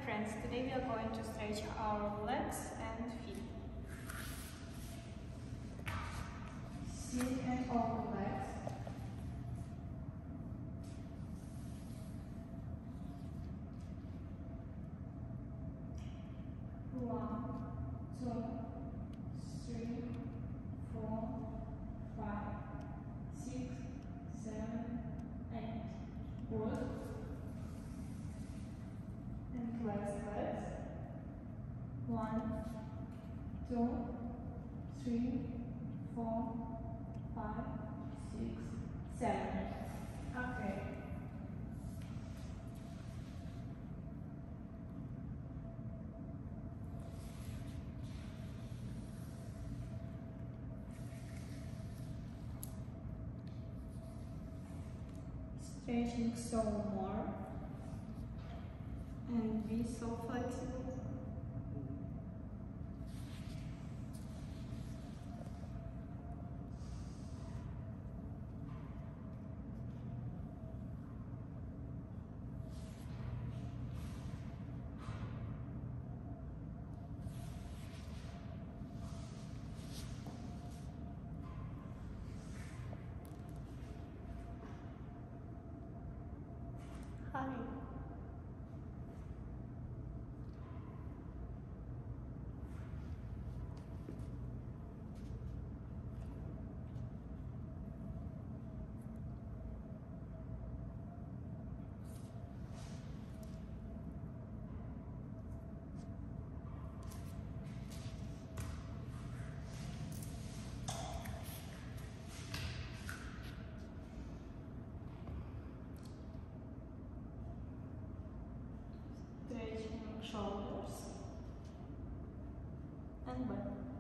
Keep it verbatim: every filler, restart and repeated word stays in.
friends, today we are going to stretch our legs and feet. Sit and open legs. One, two, three, four, five, six, seven, eight. Good. And last legs. One, two, three, four, five, six, seven. Okay. Stretching some more and be so flexible. Hi. Stretching shoulders and back.